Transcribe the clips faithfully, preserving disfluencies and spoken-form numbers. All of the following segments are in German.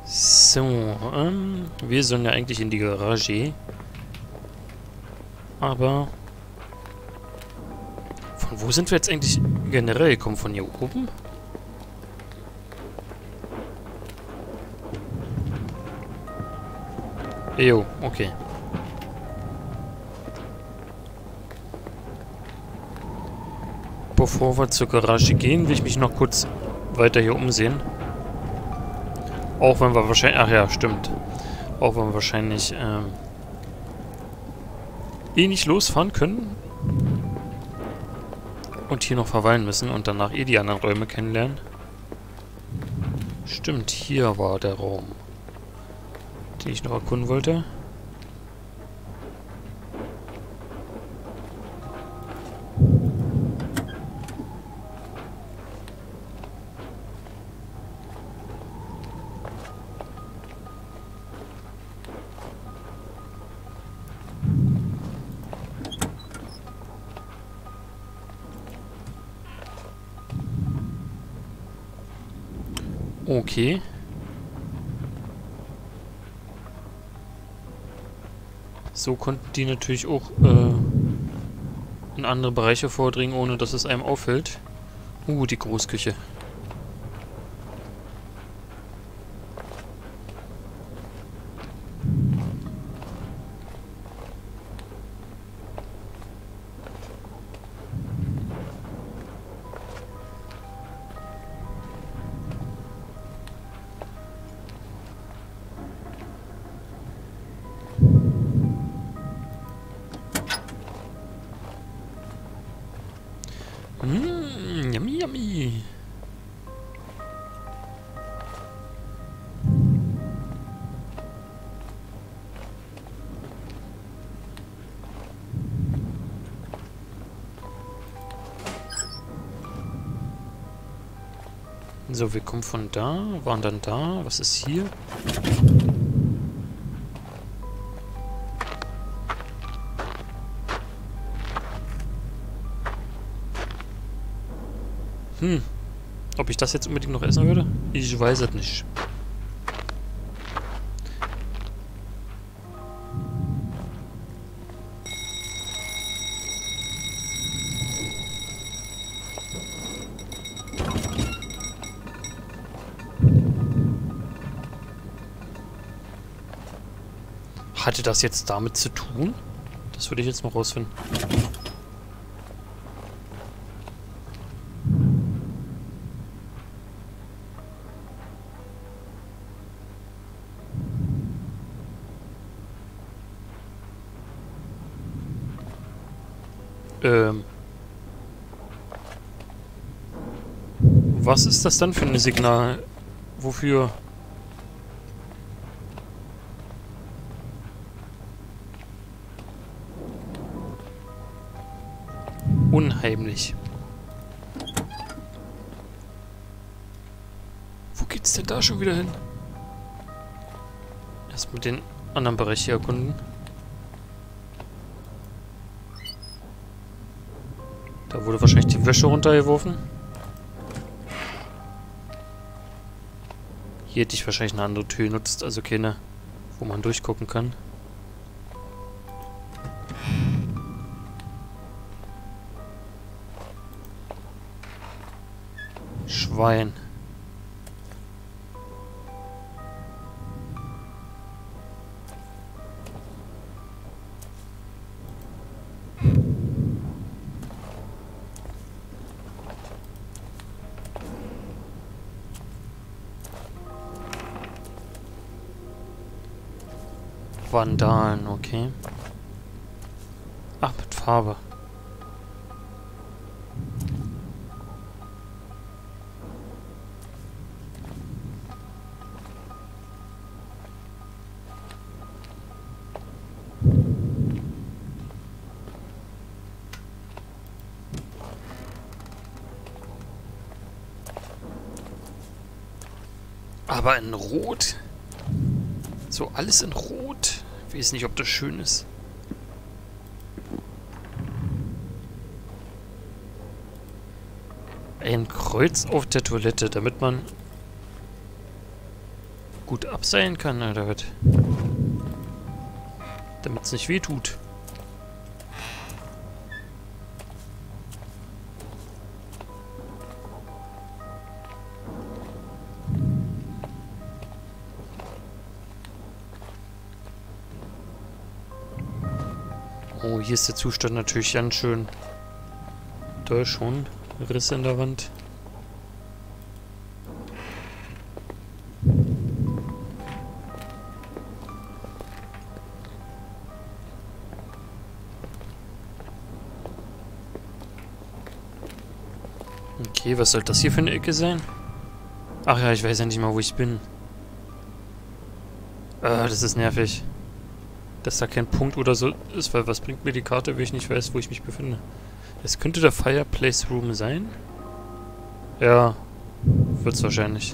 So, ähm, wir sollen ja eigentlich in die Garage. Aber... Von wo sind wir jetzt eigentlich generell gekommen? Von hier oben? Jo, okay. Bevor wir zur Garage gehen, will ich mich noch kurz weiter hier umsehen. Auch wenn wir wahrscheinlich... Ach ja, stimmt. Auch wenn wir wahrscheinlich ähm, eh nicht losfahren können. Und hier noch verweilen müssen und danach eh die anderen Räume kennenlernen. Stimmt, hier war der Raum, den ich noch erkunden wollte. Okay. So konnten die natürlich auch äh, in andere Bereiche vordringen, ohne dass es einem auffällt. Uh, die Großküche. Mmh, yummy, yummy. So, wir kommen von da, waren dann da. Was ist hier? Hm. Ob ich das jetzt unbedingt noch essen würde? Ich weiß es nicht. Hatte das jetzt damit zu tun? Das würde ich jetzt mal rausfinden. Ähm. Was ist das dann für ein Signal? Wofür? Unheimlich. Wo geht's denn da schon wieder hin? Erst mit den anderen Bereich hier erkunden. Da wurde wahrscheinlich die Wäsche runtergeworfen. Hier hätte ich wahrscheinlich eine andere Tür genutzt, also keine, wo man durchgucken kann. Schwein. Vandalen, okay. Ach, mit Farbe. Aber in Rot? So alles in Rot? Ich weiß nicht, ob das schön ist. Ein Kreuz auf der Toilette, damit man gut abseilen kann, oder was? Damit es nicht weh tut. Oh, hier ist der Zustand natürlich ganz schön. Da ist schon Risse in der Wand. Okay, was soll das hier für eine Ecke sein? Ach ja, ich weiß ja nicht mal, wo ich bin. Ah, das ist nervig. Dass da kein Punkt oder so ist, weil was bringt mir die Karte, wenn ich nicht weiß, wo ich mich befinde? Es könnte der Fireplace Room sein. Ja, wird's wahrscheinlich.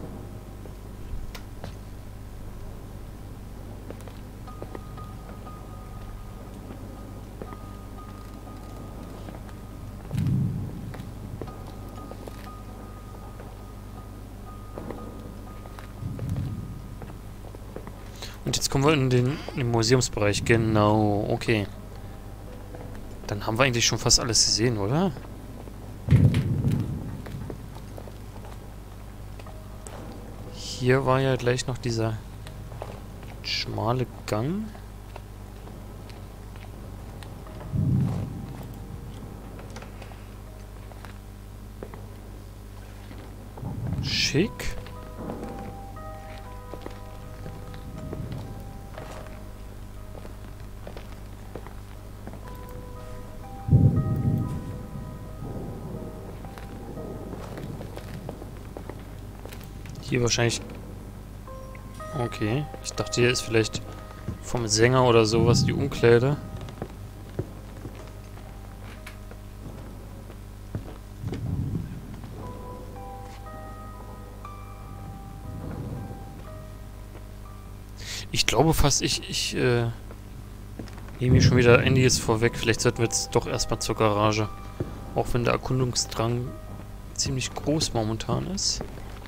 Und jetzt kommen wir in den, in den Museumsbereich. Genau, okay. Dann haben wir eigentlich schon fast alles gesehen, oder? Hier war ja gleich noch dieser schmale Gang. Schick. Hier wahrscheinlich... Okay. Ich dachte, hier ist vielleicht vom Sänger oder sowas die Umkleide. Ich glaube fast, ich, ich äh, nehme hier schon wieder einiges vorweg. Vielleicht sollten wir jetzt doch erstmal zur Garage. Auch wenn der Erkundungsdrang ziemlich groß momentan ist.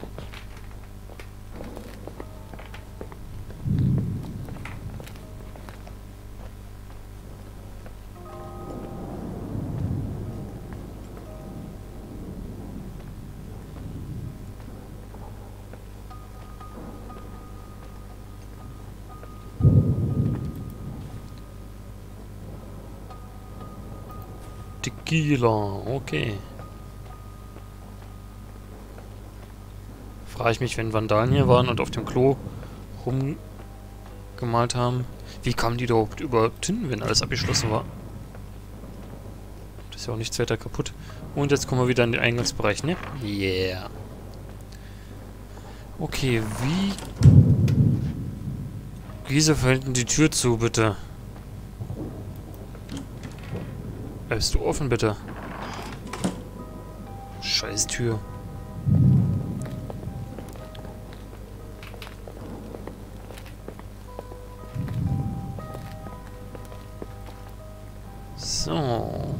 Tequila, okay. Frage ich mich, wenn Vandalen hier waren und auf dem Klo rumgemalt haben. Wie kamen die da überhaupt überhaupt hin, wenn alles abgeschlossen war? Das ist ja auch nichts weiter kaputt. Und jetzt kommen wir wieder in den Eingangsbereich, ne? Yeah. Okay, wie... Wieso fällt denn die Tür zu, bitte? Bleibst du offen, bitte? Scheiß Tür. So.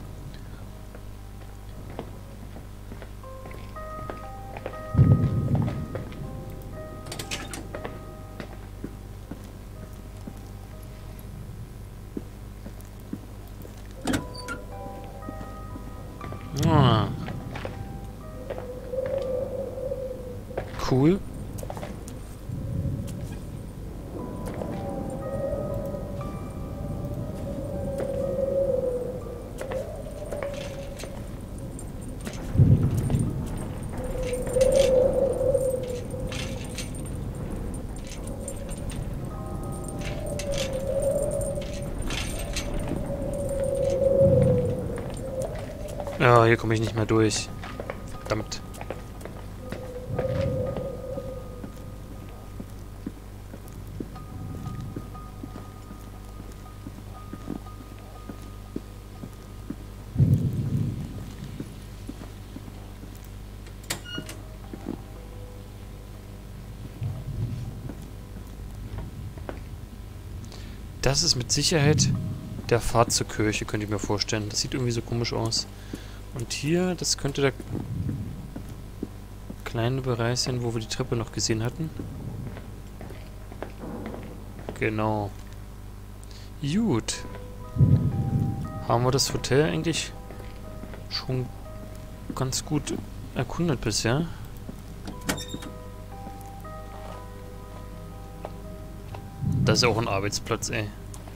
Ah. Cool. Ja, hier komme ich nicht mehr durch. Verdammt. Das ist mit Sicherheit der Pfad zur Kirche, könnte ich mir vorstellen. Das sieht irgendwie so komisch aus. Und hier, das könnte der kleine Bereich sein, wo wir die Treppe noch gesehen hatten. Genau. Gut. Haben wir das Hotel eigentlich schon ganz gut erkundet bisher? Das ist auch ein Arbeitsplatz, ey.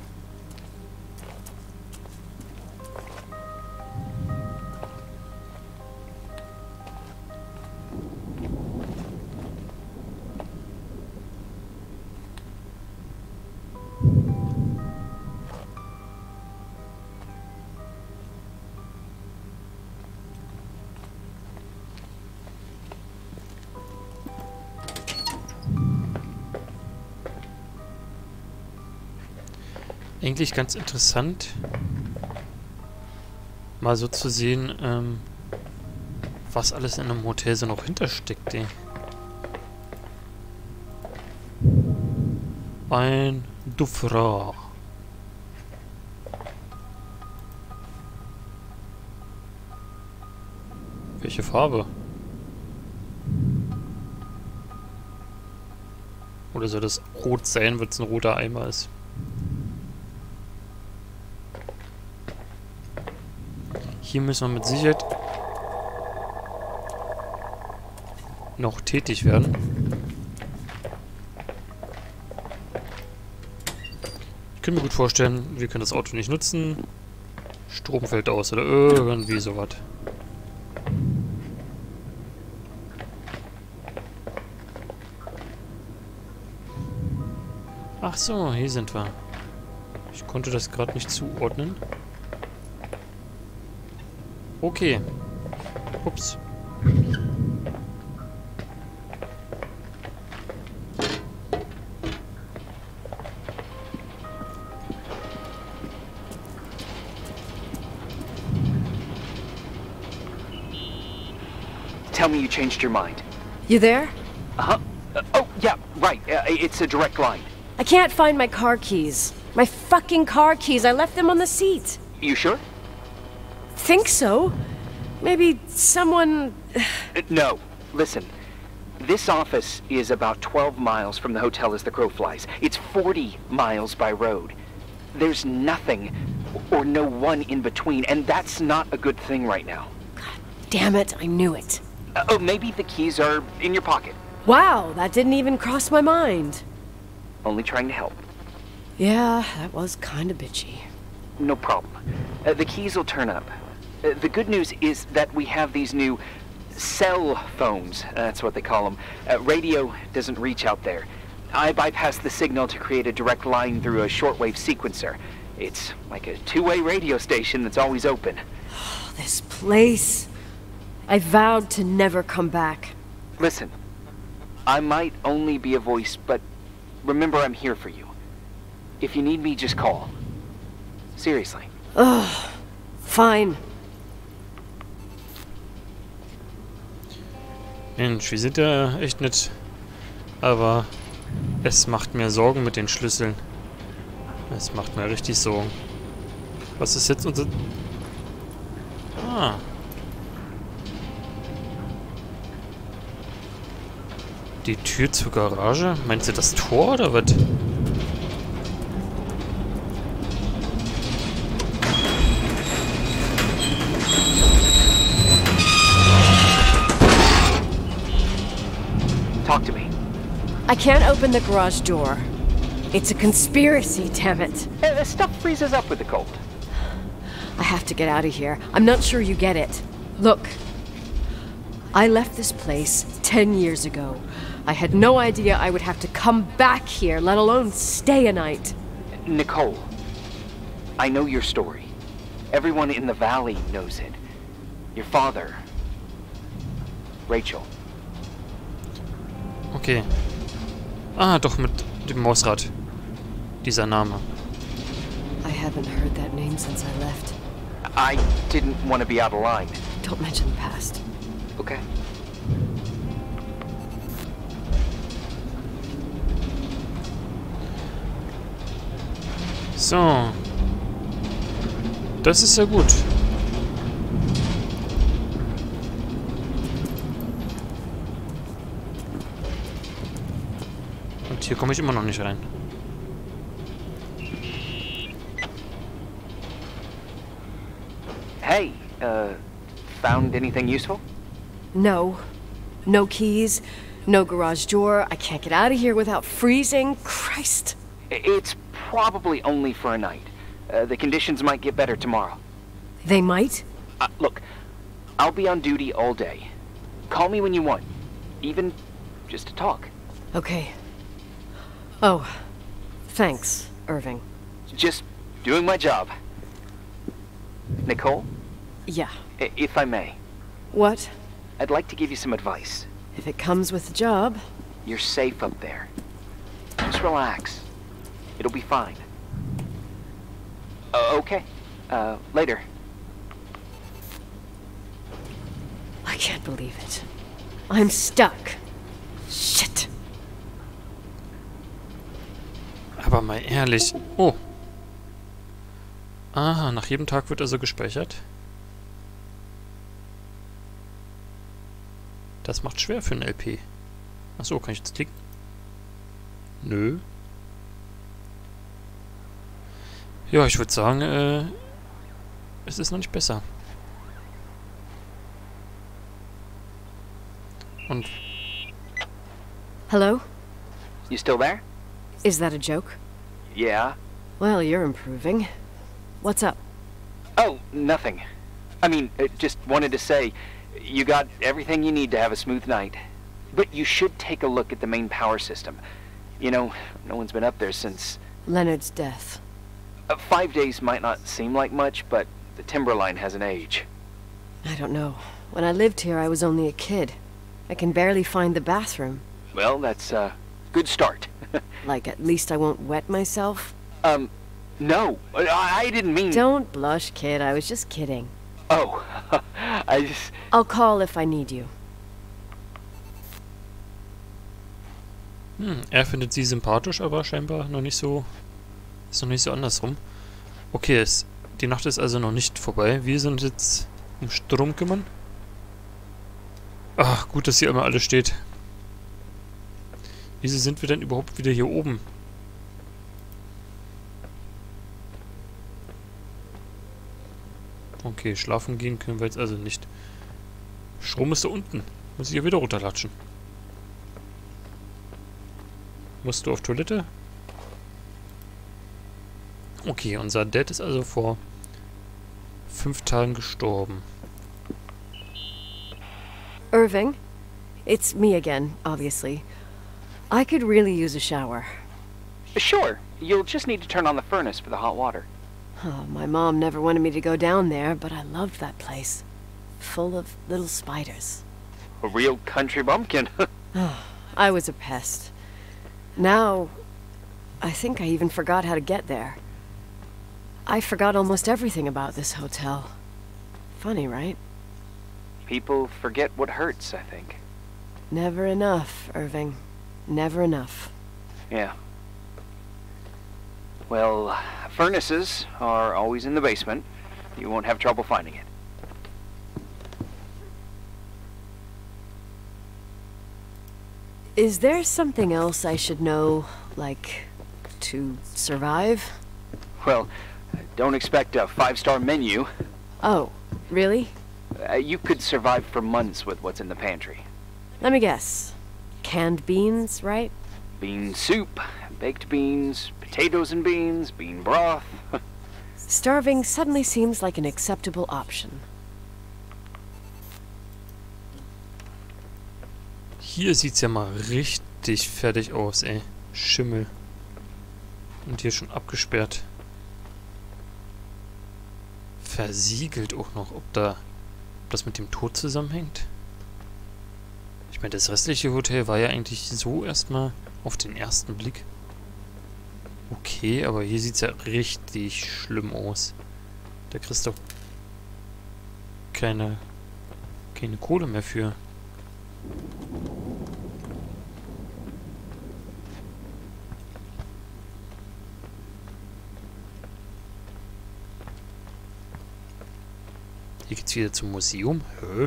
Eigentlich ganz interessant, mal so zu sehen, ähm, was alles in einem Hotel so noch hintersteckt, ey. Ein Dufra. Welche Farbe? Oder soll das rot sein, weil es ein roter Eimer ist? Hier müssen wir mit Sicherheit noch tätig werden. Ich kann mir gut vorstellen, wir können das Auto nicht nutzen. Strom fällt aus oder irgendwie sowas. Ach so, hier sind wir. Ich konnte das gerade nicht zuordnen. Okay. Ups. Tell me you changed your mind. You there? Uh-huh. Uh, oh, yeah, right. Uh, it's a direct line. I can't find my car keys. My fucking car keys. I left them on the seat. You sure? Think so. Maybe someone... Uh, no. Listen. This office is about twelve miles from the hotel as the crow flies. It's forty miles by road. There's nothing or no one in between, and that's not a good thing right now. God damn it, I knew it. Uh, oh, maybe the keys are in your pocket. Wow, that didn't even cross my mind. Only trying to help. Yeah, that was kinda bitchy. No problem. Uh, the keys will turn up. Uh, the good news is that we have these new cell phones. Uh, that's what they call them. Uh, radio doesn't reach out there. I bypassed the signal to create a direct line through a shortwave sequencer. It's like a two-way radio station that's always open. Oh, this place. I vowed to never come back. Listen, I might only be a voice, but remember I'm here for you. If you need me, just call. Seriously. Ugh. Fine. Mensch, wir sind ja echt nett. Aber es macht mir Sorgen mit den Schlüsseln. Es macht mir richtig Sorgen. Was ist jetzt unser... Ah. Die Tür zur Garage? Meinst du das Tor oder was? Talk to me. I can't open the garage door. It's a conspiracy, damn it. Uh, this stuff freezes up with the cold. I have to get out of here. I'm not sure you get it. Look. I left this place ten years ago. I had no idea I would have to come back here, let alone stay a night. Nicole, I know your story. Everyone in the valley knows it. Your father. Rachel. Okay. Ah, doch mit dem Mausrad. Dieser Name. I haven't heard that name since I left. I didn't want to be out of line. Don't mention the past. Okay. So. Das ist ja gut. Und hier komme ich immer noch nicht rein. hey, uh, found anything useful? No. No keys. No garage door. I can't get out of here without freezing. Christ. I- It's probably only for a night. Uh, the conditions might get better tomorrow. They might? Uh, look, I'll be on duty all day. Call me when you want. Even just to talk. Okay. Oh. Thanks, Irving. Just doing my job. Nicole, Yeah. i- if I may, What? I'd like to give you some advice. If it comes with the job. You're safe up there. Just relax. It'll be fine. Uh, okay. Uh, later. I can't believe it. I'm stuck. Shit. Aber mal ehrlich. Oh. Aha, nach jedem Tag wird also gespeichert. Das macht schwer für ein L P. Achso, kann ich jetzt klicken? Nö. Ja, ich würde sagen, äh, es ist noch nicht besser. Und Hello? You still there? Is that a joke? Yeah. Well, you're improving. What's up? Oh, nothing. I mean, uh, just wanted to say, you got everything you need to have a smooth night. But you should take a look at the main power system. You know, no one's been up there since... Leonard's death. Uh, five days might not seem like much, but the timber line has an age. I don't know. When I lived here, I was only a kid. I can barely find the bathroom. Well, that's a good start. Like, at least I won't wet myself. um, no, I, I didn't mean... Don't blush, kid. I was just kidding. Oh, I just... I'll call if I need you. Hm, er findet sie sympathisch, aber scheinbar noch nicht so... Ist noch nicht so andersrum. Okay, es, die Nacht ist also noch nicht vorbei. Wir sind jetzt um Strom kümmern. Ach, gut, dass hier immer alles steht. Wieso sind wir denn überhaupt wieder hier oben? Okay, schlafen gehen können wir jetzt also nicht. Strom ist da unten. Muss ich hier wieder runterlatschen. Musst du auf Toilette? Okay, unser Dad ist also vor fünf Tagen gestorben. Irving? It's me again, obviously. I could really use a shower. Sure, you'll just need to turn on the furnace for the hot water. Oh, my mom never wanted me to go down there, but I loved that place. Full of little spiders. A real country bumpkin. Oh, I was a pest. Now, I think I even forgot how to get there. I forgot almost everything about this hotel. Funny, right? People forget what hurts, I think. Never enough, Irving. Never enough. Yeah. Well, furnaces are always in the basement. You won't have trouble finding it. Is there something else I should know, like, to survive? Well, don't expect a five-star menu. Oh, really? Uh, you could survive for months with what's in the pantry. Let me guess. Canned beans, right? Bean soup, baked beans, potatoes and beans, bean broth. Starving suddenly seems like an acceptable option. Hier sieht's ja mal richtig fertig aus, ey. Schimmel. Und hier schon abgesperrt. Versiegelt auch noch. Ob da... Ob das mit dem Tod zusammenhängt? Ich meine, das restliche Hotel war ja eigentlich so erstmal auf den ersten Blick. Okay, aber hier sieht's ja richtig schlimm aus. Da kriegst du keine... keine Kohle mehr für. Hier geht's wieder zum Museum. Hä?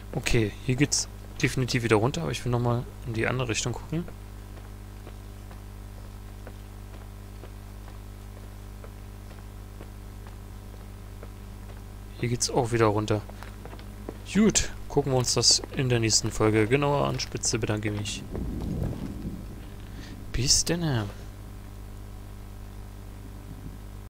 Okay, hier geht's definitiv wieder runter, aber ich will nochmal in die andere Richtung gucken. Hier geht's auch wieder runter. Gut, gucken wir uns das in der nächsten Folge genauer an. Spitze bedanke mich. Bis denn.